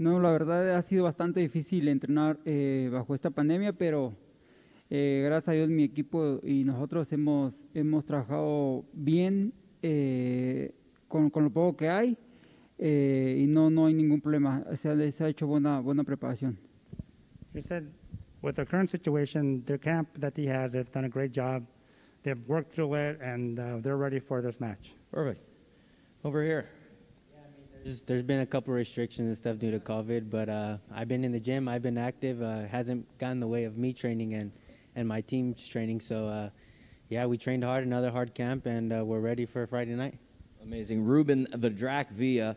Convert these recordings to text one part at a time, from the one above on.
No, la verdad ha sido bastante difícil entrenar bajo esta pandemia, pero gracias a Dios mi equipo y nosotros hemos trabajado bien con lo poco que hay y no hay ningún problema. Se ha hecho buena preparación. He said, with the current situation, the camp that he has, they've done a great job. They've worked through it, and they're ready for this match. Perfect. Over here. There's been a couple restrictions and stuff due to COVID, but I've been in the gym. I've been active. Hasn't gotten in the way of me training and my team's training. So, yeah, we trained hard, another hard camp, and we're ready for Friday night. Amazing. Ruben the Drac Villa,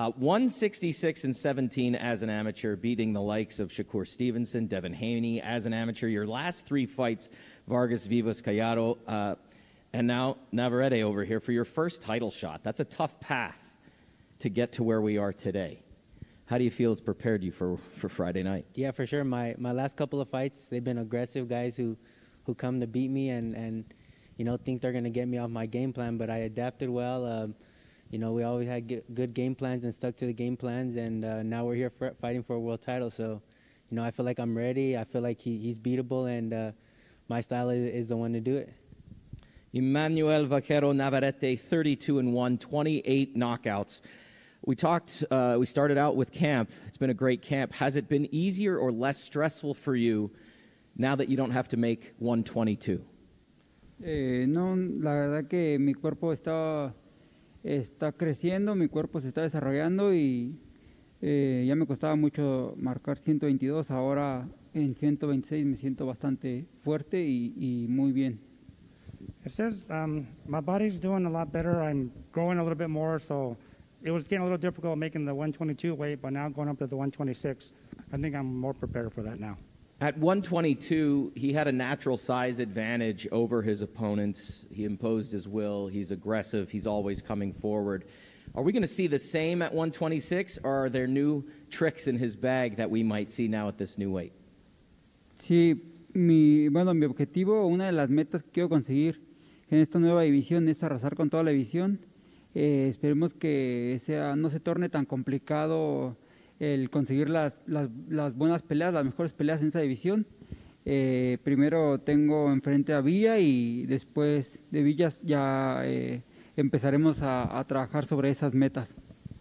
166-17 as an amateur, beating the likes of Shakur Stevenson, Devin Haney as an amateur. Your last three fights, Vargas, Vivas, Callado, and now Navarrete over here for your first title shot. That's a tough path to get to where we are today. How do you feel it's prepared you for Friday night? Yeah, for sure. My last couple of fights, they've been aggressive guys who come to beat me and you know, think they're going to get me off my game plan, but I adapted well. You know, we always had good game plans and stuck to the game plans, and now we're here fighting for a world title. So, you know, I feel like I'm ready. I feel like he's beatable, and my style is the one to do it. Emmanuel Vaquero Navarrete, 32-1, 28 knockouts. We started out with camp. It's been a great camp. Has it been easier or less stressful for you now that you don't have to make 122? No, la verdad que mi cuerpo está creciendo, mi cuerpo se está desarrollando y ya me costaba mucho marcar 122, ahora en 126 me siento bastante fuerte y muy bien. It says my body's doing a lot better. I'm growing a little bit more, so it was getting a little difficult making the 122 weight, but now going up to the 126, I think I'm more prepared for that now. At 122, he had a natural size advantage over his opponents. He imposed his will. He's aggressive. He's always coming forward. Are we going to see the same at 126, or are there new tricks in his bag that we might see now at this new weight? Sí, mi objetivo, una de las metas que quiero conseguir en esta nueva división es arrasar con toda la división. Esperemos que no se torne tan complicado el conseguir las buenas peleas, las mejores peleas en esa división. Primero tengo enfrente a Villa y después de Villas ya empezaremos a trabajar sobre esas metas.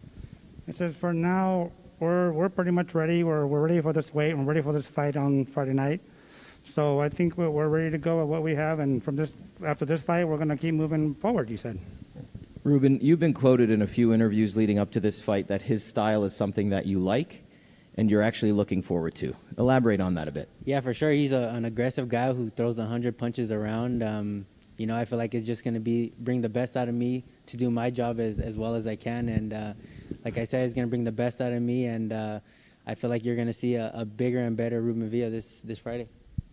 It says for now we're pretty much ready. We're ready for this weight. We're ready for this fight on Friday night. So I think we're ready to go with what we have, and after this fight, we're going to keep moving forward, he said. Ruben, you've been quoted in a few interviews leading up to this fight that his style is something that you like and you're actually looking forward to. Elaborate on that a bit. Yeah, for sure. He's an aggressive guy who throws 100 punches around. You know, I feel like it's just going to bring the best out of me to do my job as well as I can. And like I said, it's going to bring the best out of me. And I feel like you're going to see a bigger and better Ruben Villa this Friday.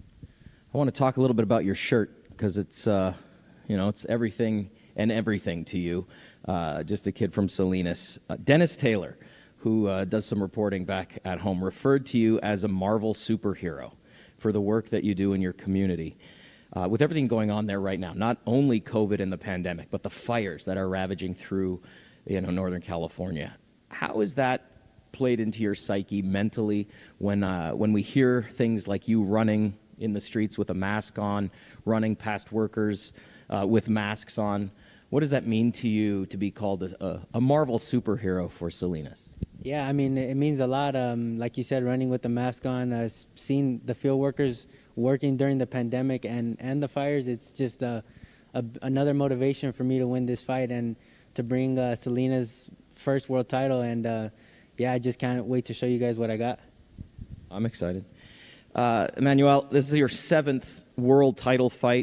I want to talk a little bit about your shirt because it's, it's everything and everything to you. Just a kid from Salinas. Dennis Taylor, who does some reporting back at home, referred to you as a Marvel superhero for the work that you do in your community. With everything going on there right now, not only COVID and the pandemic, but the fires that are ravaging through Northern California. How has that played into your psyche mentally when we hear things like you running in the streets with a mask on, running past workers with masks on? What does that mean to you to be called a Marvel superhero for Salinas? Yeah, I mean, it means a lot. Like you said, running with the mask on, seeing the field workers working during the pandemic and the fires, it's just another motivation for me to win this fight and to bring Salinas' first world title. And, yeah, I just can't wait to show you guys what I got. I'm excited. Emmanuel, this is your 7th world title fight.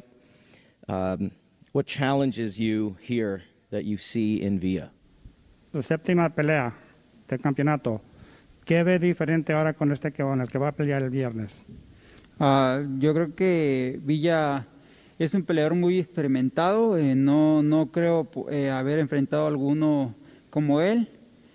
What challenges you here that you see in Villa? La séptima pelea del campeonato. ¿Qué ve diferente ahora con el que va a pelear el viernes? Yo creo que Villa es un peleador muy experimentado. No creo haber enfrentado a alguno como él.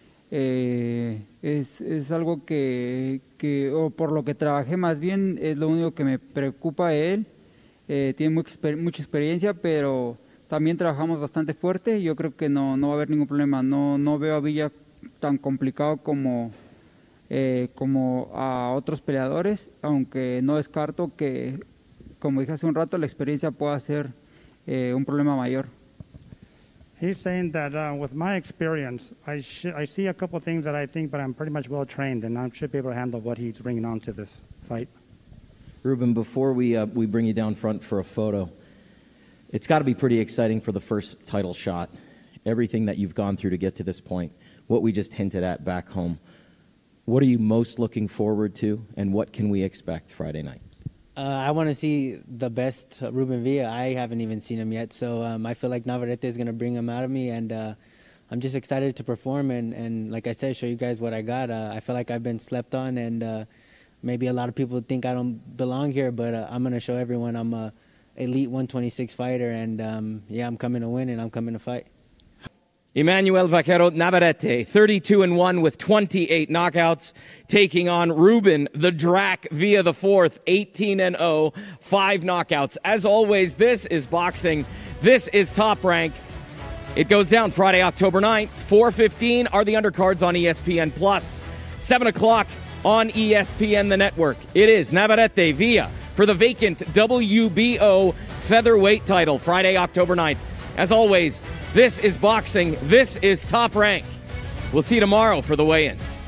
Es algo o por lo que trabajé más bien, es lo único que me preocupa de él. Tiene mucha experiencia, pero también trabajamos bastante fuerte. Yo creo que no va a haber ningún problema. No veo a Villa tan complicado como como a otros peleadores, aunque no descarto que, como dije hace un rato, la experiencia pueda ser un problema mayor. He's saying that with my experience, I see a couple things that I think, but I'm pretty much well trained, and I should be able to handle what he's bringing on to this fight. Ruben, before we bring you down front for a photo, it's got to be pretty exciting for the first title shot. Everything that you've gone through to get to this point, what we just hinted at back home. What are you most looking forward to, and what can we expect Friday night? I want to see the best Ruben Villa. I haven't even seen him yet, so I feel like Navarrete is going to bring him out of me, and I'm just excited to perform and like I said, show you guys what I got. I feel like I've been slept on, and maybe a lot of people think I don't belong here, but I'm going to show everyone I'm a elite 126 fighter, and yeah, I'm coming to win, and I'm coming to fight. Emmanuel Vaquero Navarrete, 32-1 with 28 knockouts, taking on Ruben the Drac Villa IV, 18-0, 5 knockouts. As always, this is boxing. This is Top Rank. It goes down Friday, October 9th. 4:15 are the undercards on ESPN+. 7 o'clock on ESPN, the network. It is Navarrete Villa for the vacant WBO featherweight title, Friday, October 9th. As always, this is boxing. This is Top Rank. We'll see you tomorrow for the weigh-ins.